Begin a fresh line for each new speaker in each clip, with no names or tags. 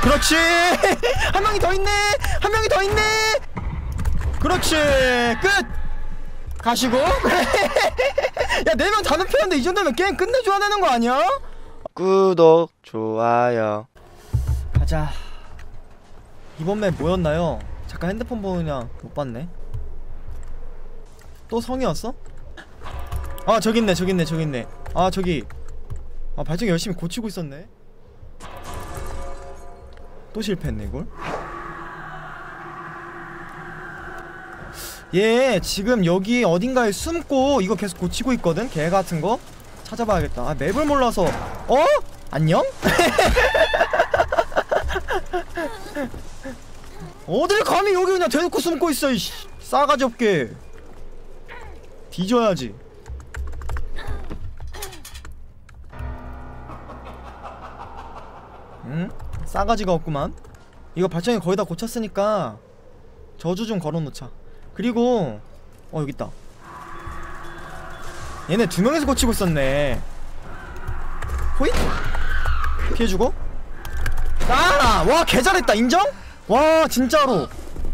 그렇지. 한 명이 더 있네. 한 명이 더 있네. 그렇지. 끝. 가시고. 야, 4명 다 눕혔는데 이 정도면 게임 끝내줘야 되는 거 아니야?
구독, 좋아요.
가자. 이번 맵 뭐였나요? 잠깐 핸드폰 보느냐 못 봤네. 또 성이었어? 아, 저기 있네, 저기 있네, 저기 있네. 아, 저기. 아, 발전기 열심히 고치고 있었네. 또 실패했네, 이걸. 얘 지금 여기 어딘가에 숨고 이거 계속 고치고 있거든? 개 같은 거? 찾아봐야겠다. 아, 맵을 몰라서. 어? 안녕? 어딜 감히 여기 그냥 대놓고 숨고 있어, 이씨. 싸가지 없게. 뒤져야지. 응? 싸가지가 없구만. 이거 발전기 거의 다 고쳤으니까 저주 좀 걸어놓자. 그리고 여기 있다. 얘네 2명이서 고치고 있었네. 호잇? 피해주고. 아! 와, 개잘했다. 인정? 와, 진짜로.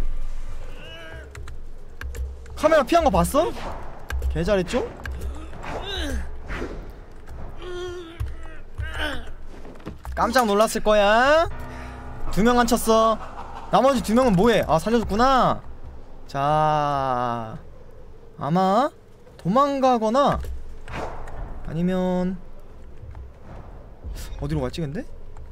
카메라 피한 거 봤어? 개잘했죠? 깜짝 놀랐을 거야. 2명 안 쳤어. 나머지 2명은 뭐해? 아, 살려줬구나. 자, 아마 도망가거나 아니면 어디로 갔지 근데?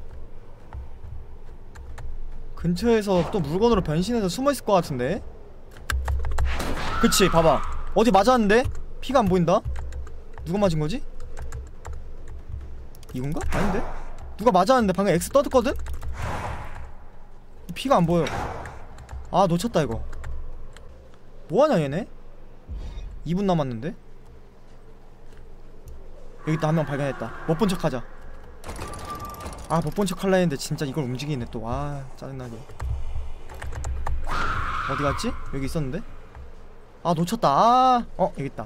근처에서 또 물건으로 변신해서 숨어있을 것 같은데? 그치, 봐봐. 어디 맞았는데? 피가 안 보인다? 누가 맞은 거지? 이건가? 아닌데? 누가 맞았는데 방금 X 떠졌거든? 피가 안 보여. 아, 놓쳤다 이거. 뭐하냐 얘네? 2분 남았는데? 여기 있다. 한 명 발견했다. 못 본 척 하자. 아, 못 본 척 할라 했는데 진짜 이걸 움직이네 또. 아, 짜증나게. 어디 갔지? 여기 있었는데? 아, 놓쳤다. 아, 여기 있다.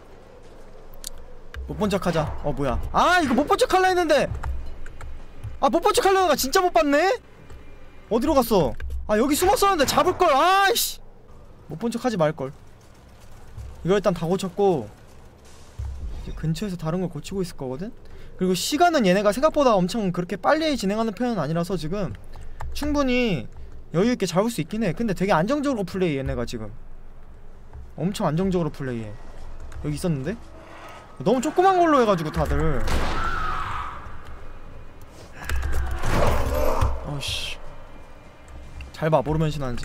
못 본 척 하자. 뭐야. 아, 이거 못 본 척 할라 했는데. 아, 못 본 척 하려다가 진짜 못 봤네? 어디로 갔어? 아, 여기 숨었었는데 잡을걸. 아이씨, 못 본 척 하지 말걸. 이거 일단 다 고쳤고 이제 근처에서 다른 걸 고치고 있을 거거든? 그리고 시간은 얘네가 생각보다 엄청 그렇게 빨리 진행하는 편은 아니라서 지금 충분히 여유있게 잡을 수 있긴 해. 근데 되게 안정적으로 플레이, 얘네가 지금 엄청 안정적으로 플레이해. 여기 있었는데? 너무 조그만 걸로 해가지고 다들. 어이씨, 잘 봐, 뭐로 변신하는지.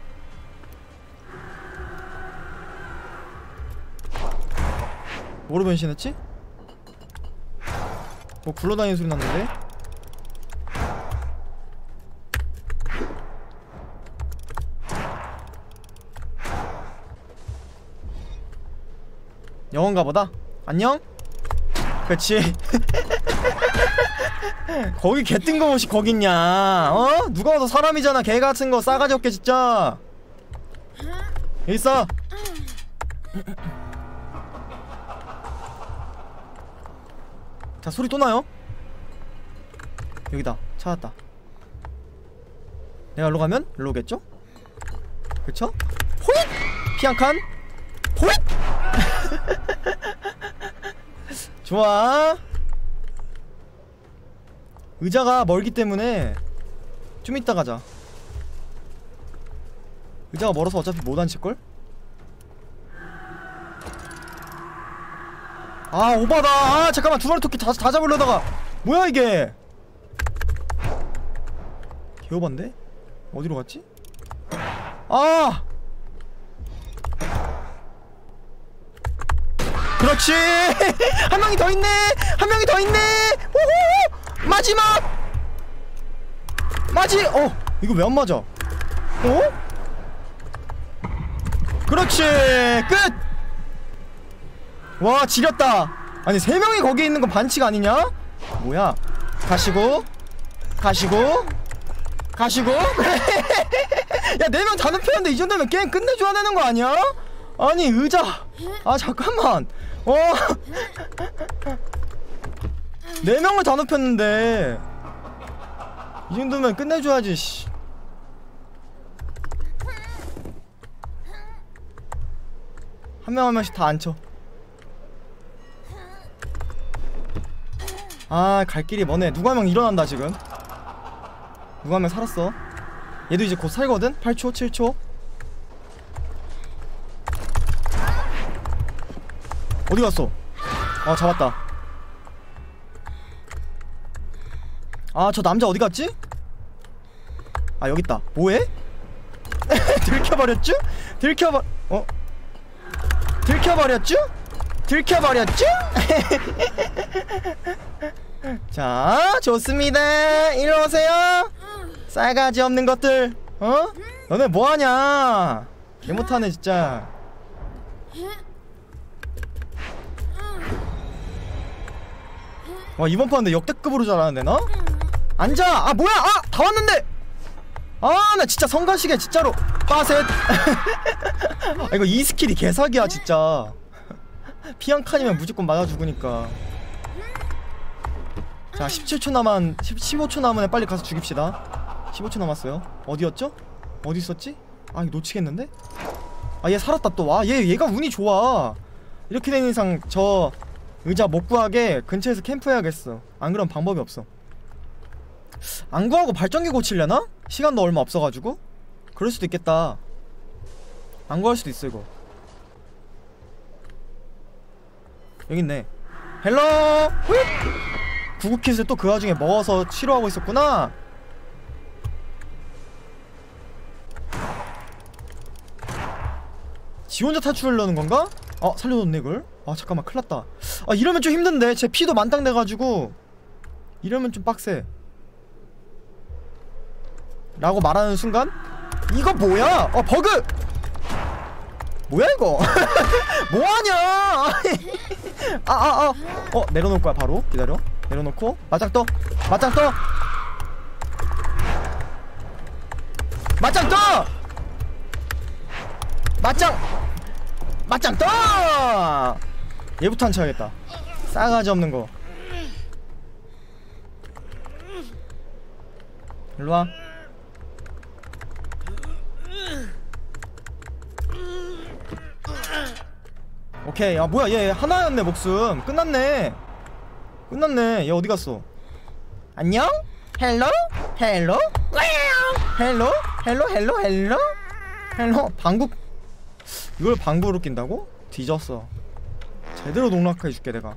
뭐로 변신했지? 뭐 굴러다니는 소리 났는데? 영어인가 보다? 안녕? 그치. 거기 개 뜬금없이 거딨냐? 누가 와서 사람이잖아. 개 같은 거 싸가지 없게 진짜. 여기 있어. 자, 소리 또 나요? 여기다. 찾았다. 내가 일로 가면 일로 오겠죠? 그쵸? 호잇! 피 한 칸. 호잇! 좋아. 의자가 멀기 때문에 좀 이따 가자. 의자가 멀어서 어차피 못 앉힐걸? 아, 오바다. 아, 잠깐만. 2마리 토끼 다 잡으려다가. 뭐야 이게. 개오반데? 어디로 갔지? 아! 그렇지. 한 명이 더 있네. 한 명이 더 있네. 오호! 마지막. 이거 왜 안 맞아? 그렇지. 끝. 와, 지렸다. 아니, 3명이 거기에 있는 건 반칙 아니냐? 뭐야. 가시고 야, 4명 다 눕혔는데 이 정도면 게임 끝내줘야 되는 거 아니야? 아니, 의자. 아, 잠깐만. 4명을 다 눕혔는데 이 정도면 끝내줘야지. 씨. 한 명 한 명씩 다 앉혀. 아, 갈 길이 머네. 누가 한 명 일어난다 지금. 누가 한 명 살았어. 얘도 이제 곧 살거든? 8초 7초. 어디 갔어? 아, 잡았다. 아, 저 남자 어디 갔지? 아, 여기 있다. 뭐해? 들켜버렸쥬? 들켜버렸쥬? 들켜버렸쥬? 자, 좋습니다. 이리 오세요. 싸가지 없는 것들. 어? 너네 뭐하냐? 개 못하네 진짜. 와, 이번 판인데 역대급으로 잘하는데 나? 앉아! 아, 뭐야! 아! 다 왔는데! 아, 나 진짜 성가시게 진짜로 빠셋. 아, 이거 이 스킬이 개사기야 진짜. 피 한 칸이면 무조건 맞아 죽으니까. 자, 17초 남은 15초 남은 애 빨리 가서 죽입시다. 15초 남았어요. 어디였죠? 어디 있었지? 아, 이거 놓치겠는데? 아, 얘 살았다 또. 와, 얘가 운이 좋아. 이렇게 된 이상 저 의자 못 구하게 근처에서 캠프해야겠어. 안 그러면 방법이 없어. 안 구하고 발전기 고치려나? 시간도 얼마 없어가지고? 그럴 수도 있겠다. 안 구할 수도 있어 이거. 여기 있네. 헬로! 구급킷을 또 그 와중에 먹어서 치료하고 있었구나. 지 혼자 탈출하려는 건가? 아, 살려줬네 이걸. 아, 잠깐만 큰일났다. 아, 이러면 좀 힘든데. 제 피도 만땅 돼가지고 이러면 좀 빡세 라고 말하는 순간 이거 뭐야? 버그! 뭐야 이거? 뭐하냐? 내려놓을 거야 바로. 기다려. 내려놓고 맞짱 떠! 맞짱 떠! 맞짱 떠! 맞짱 떠! 얘부터 안 쳐야겠다. 싸가지 없는 거. 일로와. 오케이. 아, 뭐야 얘 하나였네. 목숨 끝났네. 얘 어디 갔어? 안녕? 헬로? 방구. 이걸 방구로 낀다고? 뒤졌어. 제대로 농락해줄게 내가.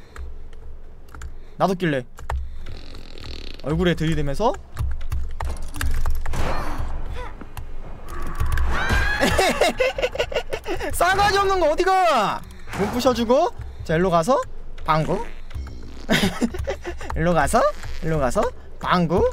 나도 낄래. 얼굴에 들이대면서 싸가지 없는 거 어디가? 문 부셔주고. 자, 일로 가서 방구. 일로 가서 방구.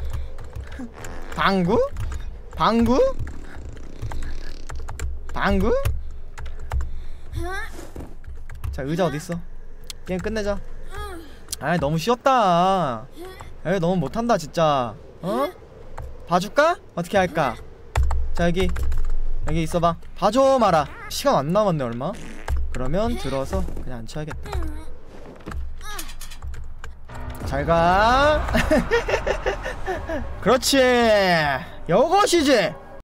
자, 의자 어딨어? 게임 끝내자. 아이, 너무 쉬웠다. 에이, 너무 못한다 진짜. 어? 봐줄까? 어떻게 할까? 자, 여기 있어봐. 봐줘 마라. 시간 안 남았네 얼마. 그러면 들어서 그냥 앉혀야겠다. 잘가. 그렇지. 요것이지.